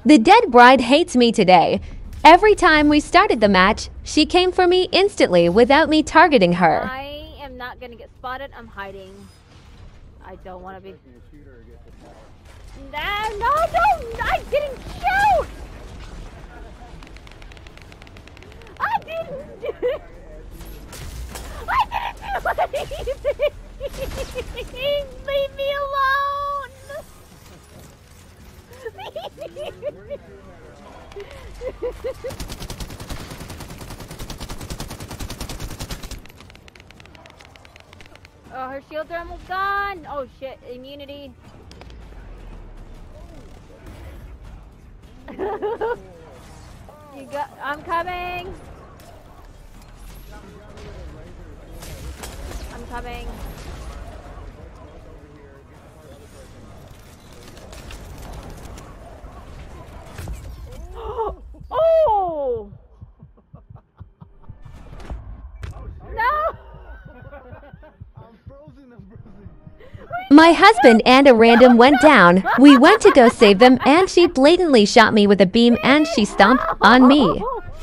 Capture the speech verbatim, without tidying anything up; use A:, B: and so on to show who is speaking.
A: The dead bride hates me today. Every time we started the match, she came for me instantly without me targeting her.
B: I am not gonna get spotted. I'm hiding. I don't want to be. Nah, no, no! I didn't shoot! I didn't do it! I didn't do anything! Leave me alone! Oh, her shield are almost gone! Oh shit, immunity. You got. I'm coming. I'm coming. Oh! No!
A: My husband and a random went down. We went to go save them and she blatantly shot me with a beam and she stomped on me.